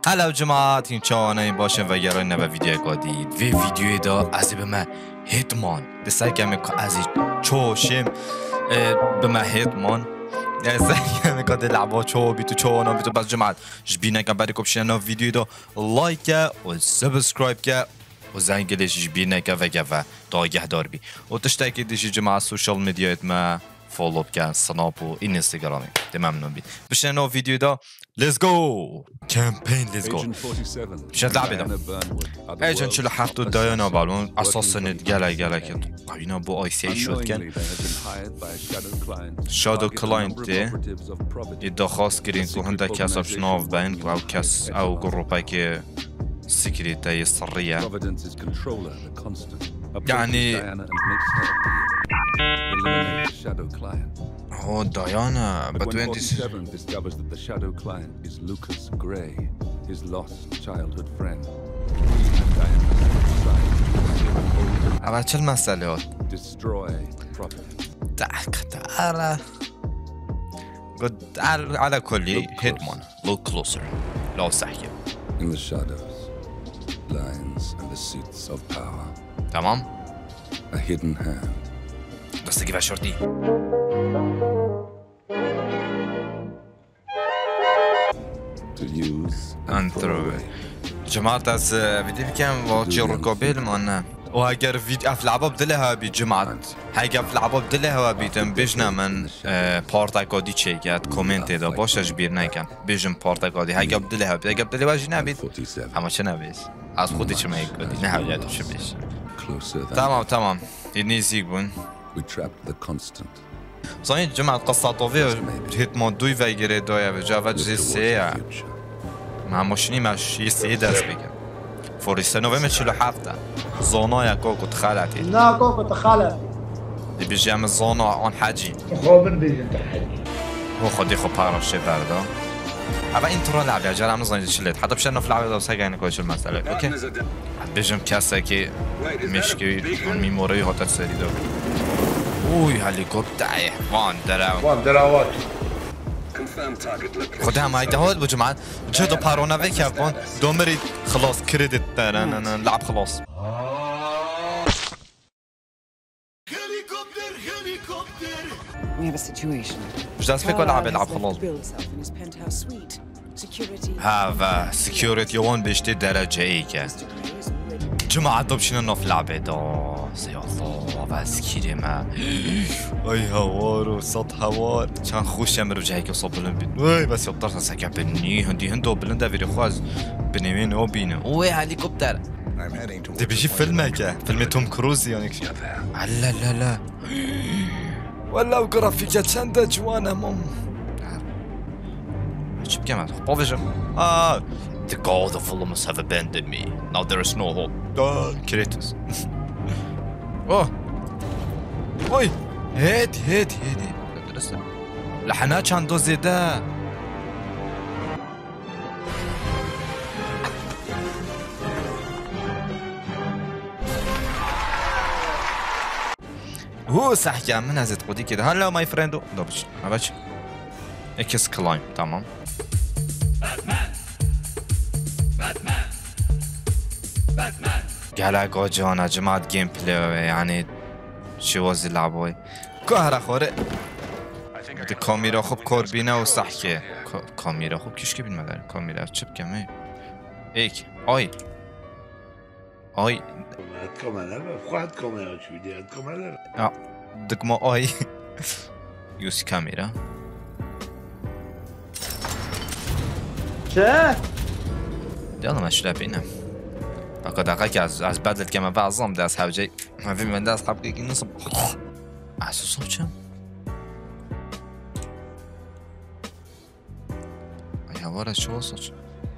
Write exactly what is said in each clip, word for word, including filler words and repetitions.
هلا جماعة تیم چانه باشن و گرای نبا ویدیو قدید وی ویدیوی دا ازی به ما هیتمان دسته کمی که ازی چوشیم به ما هیتمان دسته کمی که دی لعبا چو بیتو چوانا بیتو بس جماعت جبینه که بری کبشن نا ویدیوی دا لایک و سبسکرایب که و زنگلیش جبینه که و گفه داگه دار بی و تشتاکی دیشی جماعت سوشال میدیایت ما فولو بکن سناب و این اینستاگرامی دی ممنون بی بشن نا ویدیوی دا Let's go! Campaign, let's go! شد لعبه دا ایجن چلو هفتو دایانا بالون اساسا ندگله گله که اینا با آی سی ای شد کن شادو کلاینت دی ایدا خواست گرین که هنده کس اب شناف بین او کس او گروپای که سکریتای سریه یعنی Oh, Diana, but when this discovers that the shadow client is Lucas Gray, his lost childhood friend. أبغى شو المسألة؟ Destroy property. تعال تعال. قد على على كل هيتمان. Look closer. لو صحيح. In the shadows, lines and the seats of power. تمام. A hidden hand. بس تجيب شرطي. To use and throw away. جماعة از ویدیو بکن و چی رکابیل مانه و اگر وید اف لعبه بدله ها بی جماعت هاگه اف لعبه بدله ها بیتم بجنه من پارتاکادی چه کرد کومنت دا باشه جبیر نکن بجن پارتاکادی هاگه بدله ها بید هاگه بدله باشه نبید اما چه نبید از خودی چه میگه کدی نه هاگه چه بیش تمام تمام این نیزیک بون صحیح جماعت قصة طویل هیتمان دوی ویگره دایه و جواد جزی سیه مع ماشینی مش یه سیه دست بگم فورسته نویم چلو هفته زانا یکا کت خالتی نه کا کت خالتی دی بیجی هم زانا آن حجی خوابن بیجن تحجی هو خودی خو پاراشه بردا اما این طرح لعبه اجار هم نزانید چلیت حتی بشه نف لعبه داست هگه اینکه چل مسئله اوکی بیجم کسه که مشکی اون میموری هاتت سری دو اوی هلیکوپتر وان دراو وان دراوات خود هم هایده هاد بو جماعت چه دو پارونه وی که وان دومرید خلاص کردیت دارن لعب خلاص We have a situation. مش دست فکر لعبه لعب خلاص ها سكيورتي وان بيشتي درجة اي که جماعة دوبشين نوف لعبه دا سي الله واسكيري ما اي هوارو صوت هوار كان خوش يمر وجهي كي صوب بلن بين وي بس يضطر سكع بني هندي هندو بلن دا فيري خواز بنيمين او بينو وي هليكوبتر دي بيجي فيلم هكا فيلم توم كروز يعني لا لا لا ولا وجرافيكات شنده جوانا مم شو بكمل بوفيجن اه The god of Olympus have abandoned me. Now there is no hope. Ah, Kratos. Oh. Oi. هادي هادي هادي. درست. لحنات عنده زيادة. هو صح يا من هزت قدي كده. هلا ماي فريندو. دوبش. هبش. اكس كلايم تمام. قلقا جانا جماعت جيم بلاي يعني شي وازي لعبوي كهرا خوري دي كاميرا خوب كار بينا و صحكي كاميرا خوب كيش كبين مدار كاميرا چه بكمه ايك آي آي كاميرا خواهد كاميرا چو بيدي كاميرا اه دقما آي يوسي كاميرا چه؟ يلا ما شو بينا اكو دقيقة از از بدل كما بعضهم داس حوجي ما في من داس حبقي نصب اساسا چم يا ورا شو صوت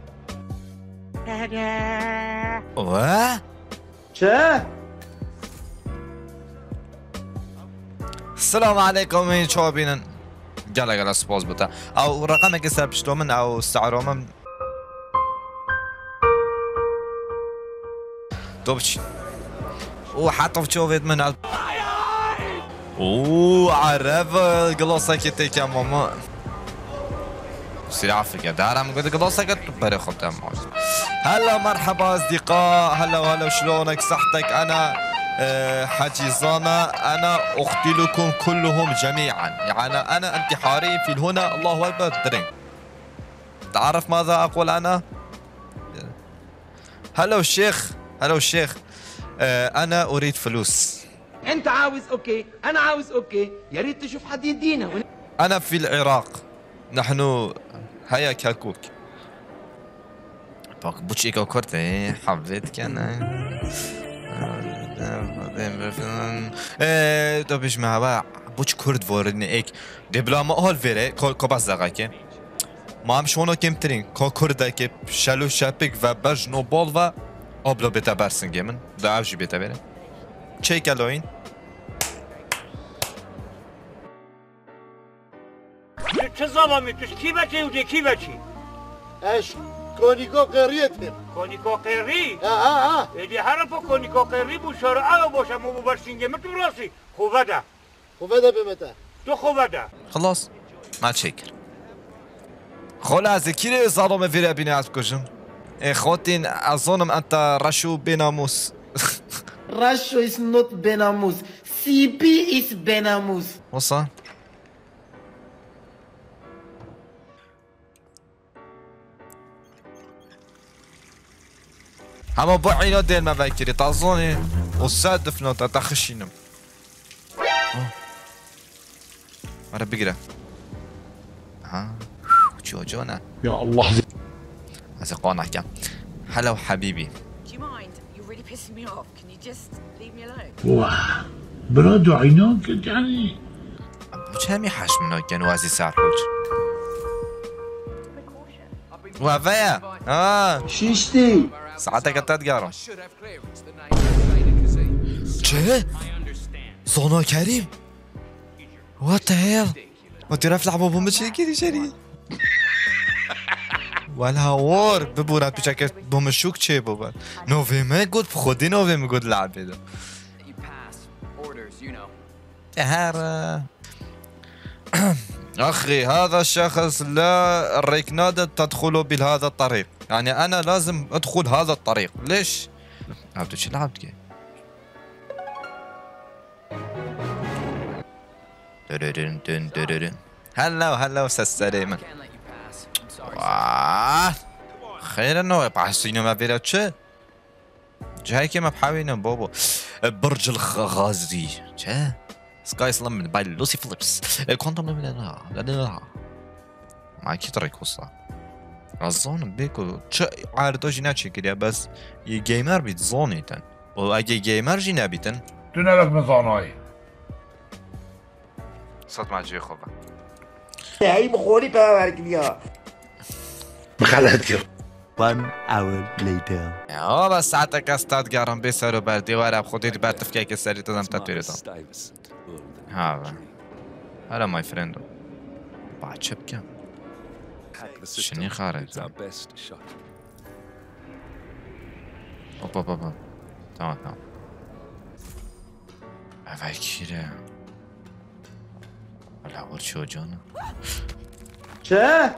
اوه چه؟ السلام عليكم يا شبابين قال قال سبوز بتا او رقمك حساب شلون او سعرهم دوبش وحطف شوفيت من ال اوه عرف القلاصه كي تيك يا ماما سلاح فكر دارم قلت قضا سكت بري خدام هلا مرحبا اصدقاء هلا وهلا شلونك صحتك انا أه حجي زانا انا اقتلكم كلهم جميعا يعني انا انتحاري في الهنا الله اكبر درينك تعرف ماذا اقول انا هلا الشيخ هلا الشيخ أه انا اريد فلوس انت عاوز اوكي انا عاوز اوكي يا ريت تشوف حد يدينا انا في العراق نحن هيا كاكوك باك بوتشيكا كورتي حبيتك انا ايه تو بيش مع بوتش كورد فورني ايك دبلوما هول فيري كوباس زغاكي ما هم شونو كم ترين كو كورداكي شالو شابيك و بجنو بول و ابلو بيتا برسن جيمن دا اوجي بيتا بيري تشيك الوين چه زمانی توش کی بچه و کی بچی؟ اش کونیکو قریتیم کونیکو قری؟ ها ها ها ایدی هر پا کونیکو قری بو شارع او باشه مو برسینگه متو راسی خوبه ده خوبه ده بمتا تو خوبه ده خلاص ما تشكر خلاص كيلو ظالم فيري بيني عتكوجم خوتين اظنم انت رشو بناموس رشو is not بناموس سي بي is بناموس وصل هما بوعينو ديل ما فاكري تعظوني وصادف نوتا تخشينم مرة بقرا ها شو جونا يا الله هذا قوانا كم هلا حبيبي Do you mind? You're really pissing me off. Can you just leave me alone? واه برادو عينوك يعني كم يحش منو كان وازي سعر حوج وافيا اه شیشتی ساعتك تتقارن چه؟ زونا كريم What the hell وانت رافع لعبه بومب چه كده شري والهوار ببورد بچكت بومب شوك چه بابا نوفي ما قد بخودي نوفي ما قد لعبه ده تهار أخي هذا الشخص لا الركنادة تدخل بهذا الطريق يعني أنا لازم أدخل هذا الطريق ليش؟ لعبت شو لعبت كي؟ هلا وهلا وسلامة واه خير انه بحسينه ما بيرا تشي جاي كيما بحاوينا بابا برج الغازي تشي سكاي سلام باي لوسي فليبس كونتم لا لا لا معك طريق وصا الزون بيكو تشي عارضو جينا تشي كده بس جيمر بيت زونيتن واجي جيمر جينا بيتن تنالك مزاناي صوت ما جي خوبه هی بخوری پاور کلیا بخلت كيف One hour later. اه بس ساعتك استاد قارن بيسر وبردي ورا بخودي بر تفكيك السري تزم تطويرتهم هذا هذا ماي فريند بعد شبكة شني خارج اوبا بابا تمام تمام هاي كده ولا اول شو جانا چه؟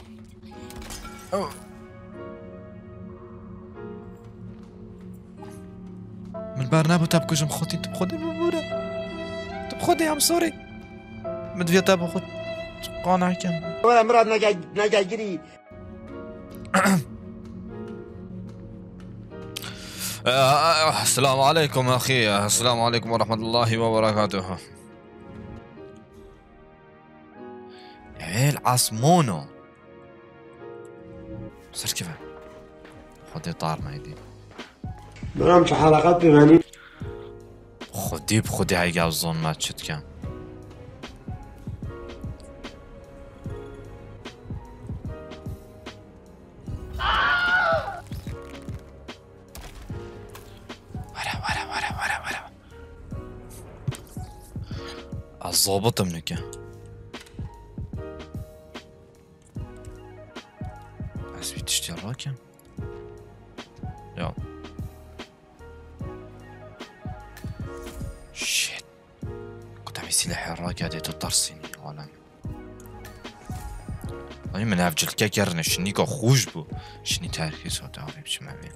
من برنامج تبكوجم خوتي تبخدي ببورة تبخدي عم سوري مدفيا تبخد قانع كم ولا مراد نجاجري السلام عليكم اخي السلام عليكم ورحمة الله وبركاته عيل عصمونو صار كيف خدي طار ما يدي منم چه حلقات ببینی خدي بخدي هاي قاوزون ما تشت كان ورا ورا ورا ورا ورا الضابط منك بس بتشتري راكم يلا شيت كنت عم يصير سلاحي الراكع ديتو طرسيني عالم آیا من افجل که گرنه شنی که خوش بو شنی ترکی ساته آبی بچه مبین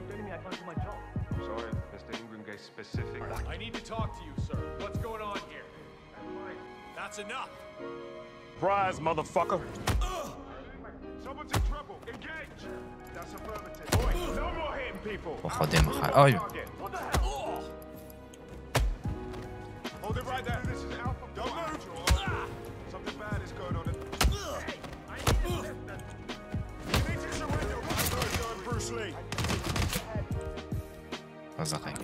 I need to talk to you, sir. What's going on here? That's enough. Prize, motherfucker. Someone's in trouble. Engage. That's affirmative. Boy, no more hitting people. با خودم خواهد آیا What the hell? Hold it right there. This is Alpha. Don't move. Something bad is going on. Hey, I need assistance. You need to surrender. I'm Bruce Lee. رزقك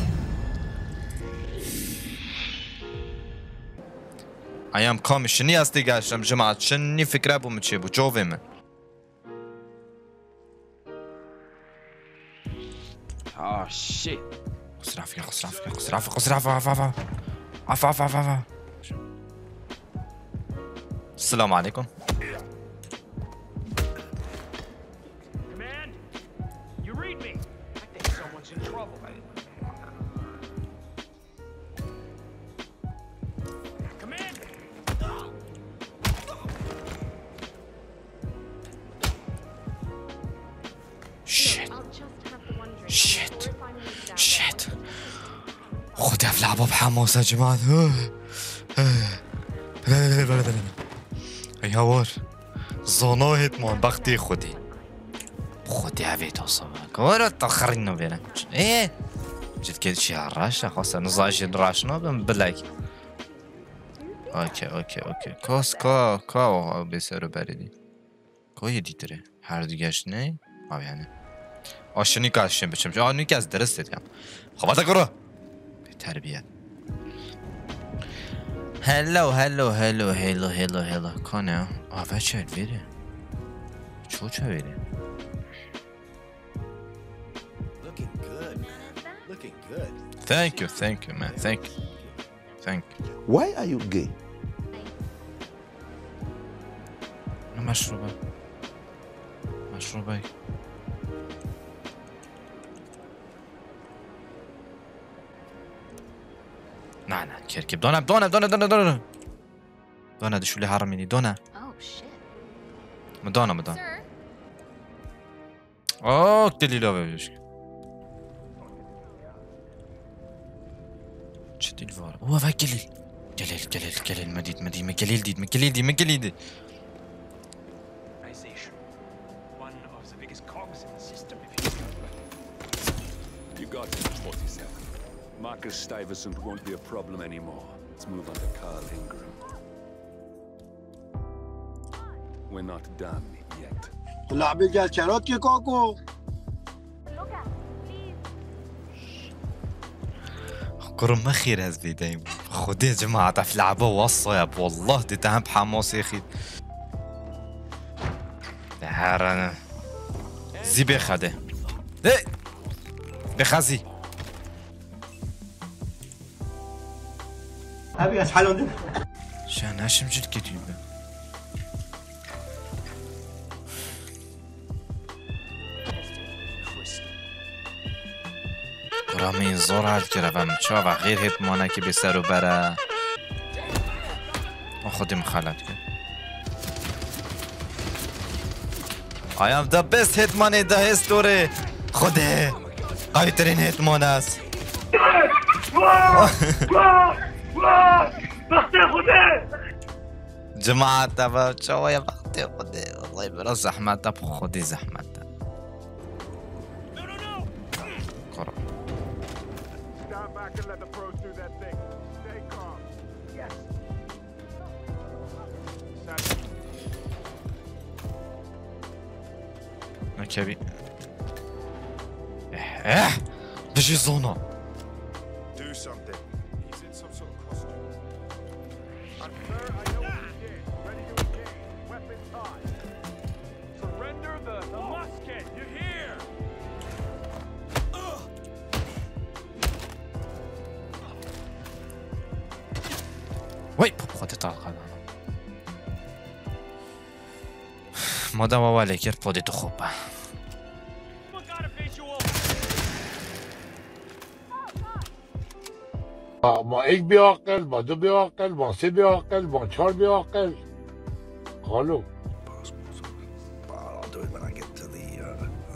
ايام كام شني هستی گشتم جماعت شنی فکره بوم چی بو جوه من Oh shit. خسرافي خسرافي خسرافي خسرافي عفا عفا عفا عفا عفا عفا السلام عليكم Command, you read me. I think someone's in trouble. Command. شيت شيت شيت خدها في لعبة بحماس يا جماعة لا لا لا لا لا لا يا وار زونا هيتمان بختي خودي خودي هفيت وصبك ورا تأخرنا بينا ايه جد كده شي عراشة خاصة نزاجي راشنا بلاك اوكي اوكي اوكي كاس كا كا بسرو بردی که یه دیتره هر دیگهش نه آب یعنی آشنی که اشیم بچم آنی که از درست دیدم خواهد کرو به تربیت هلو هلو هلو هلو هلو هلو کنه آوه چه بیره چو چه بیره Thank you, thank you, man. Thank you. Thank you. Why are you gay? مشروبه مشروبه نه نه کرکب دونم دونم دونم دونم دونم دونم دشولی حرمینی دونم مدونم مدونم اوه دلیلا ببیش چه دلیل واره اوه و گلیل گلیل گلیل گلیل مدید مدید مگلیل دید مگلیل دید مگلیل دید You got it, forty-seven. Marcus Stuyvesant won't be a problem anymore. Let's move on to Carl Ingram. We're not done yet. لعبه گلچرات که کاکو قرم ما خير هز فيديو خدي يا جماعة في لعبة وصايب والله دي تهم بحماس يا اخي دهارنا زي بخده ايه بخزي ابي اسحلون شان هاشم جد كتيبه رامين زور هاد كرفم شوفا غير هيت مانا كي بسرو برا خودي مخالط كد I am the best hitman in the history خودي قوي ترين هيتمان است بختي خودي جماعة تبا شوية بختي خودي والله برا زحمة خودي زحمة And let the pros do that thing. Stay calm. Yes. نكبي اه بجي زونا Do something. He's in some sort of costume. I'm sir, I know what you did. Ready to engage. Weapons high. Surrender the, the musket. You hear? وای خودت طلقه مادام والی کرد پودی تو خوبه با یک بیاقل با دو بیاقل با سه بیاقل با چهار بیاقل خالو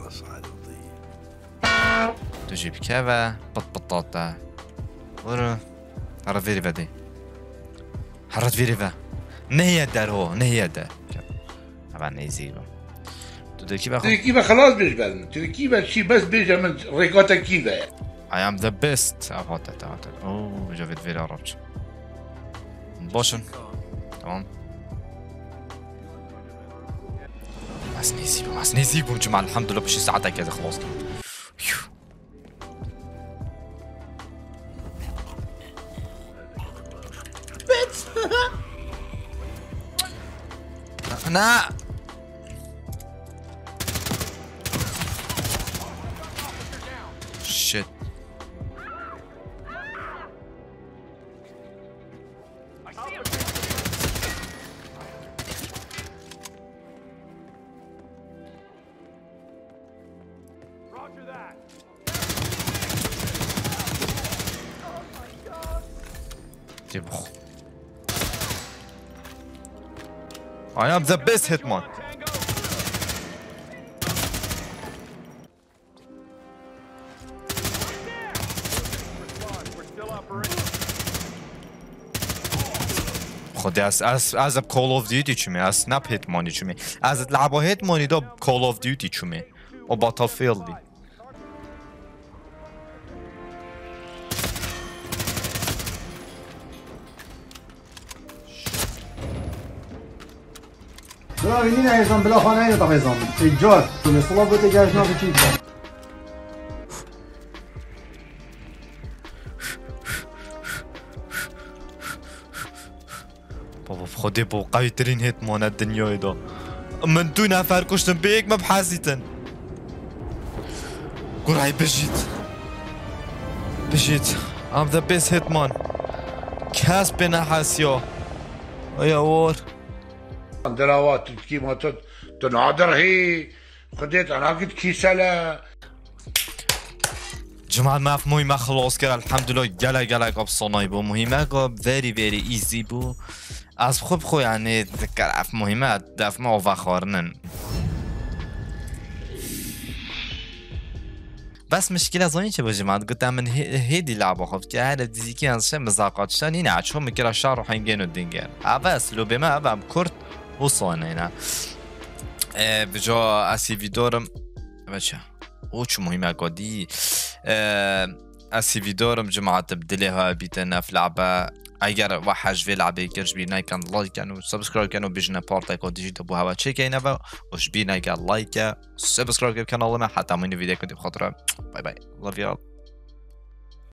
side of the... تجيب كذا بط بطاطا ورا هرد فيري فدي هرد فيري فا نهي دار هو نهي دار طبعا نيزيبه تركيبه تركيبه خلاص بيجبرنا تركيبه شي بس بيجي من ريكوتا كيفا I am the best أفوت تعال أوه جافيت فيري رابش بوشن تمام بس نيزيبه بس نيزيبه جماعة الحمد لله بشي ساعتها كذا خلاص أنا shit Roger that. تبخ I am the best hitman. خودی از از از Call of Duty چمی از Snap Hitmani چمی از لعبه Hitmani دا Call of Duty چمی و Battlefield دی بلا بینی نهیزم بلا خانه اینو تقیزم ایجار کنه صلاح بوده گشنا بچید بابا بخودی با قوی ترین هیتمان الدنیای دا من دو نفر کشتم به یک مبحثیتن گرای بجید بجید I'm the best hitman کس به نحسیا ایا اور دراوات كيما تنعذر هي خديت انا قلت كيسلا جماعة ما في مهمة خلاص كده الحمد لله جلا جلا قاب صناعي بو مهمة قاب very very easy بو از خوب خو يعني ذكر اف مهمة دف ما وفخارنن بس مشكلة زوني چه بجي ماد قلت من هيدي لعبة خب که هر دیزیکی ازش مزاقات شدن اینه عشو میکره شهر رو حینگین و دینگین اوه اسلو به ما اوه هم کرد و صانه اینه بجا اسی ویدارم بچه او چو مهمه قادی اسی ویدارم جماعة تبدله ها بیتن اف لعبه اگر وحش في لعبه كرش بينا كان لايك كانوا سبسكرايب كانوا بيجنا بارتا كود ديجيتال بو هوا تشيك اينا وش بينا كان لايك سبسكرايب كانوا ما حتى من فيديو كنت بخاطره باي باي love you all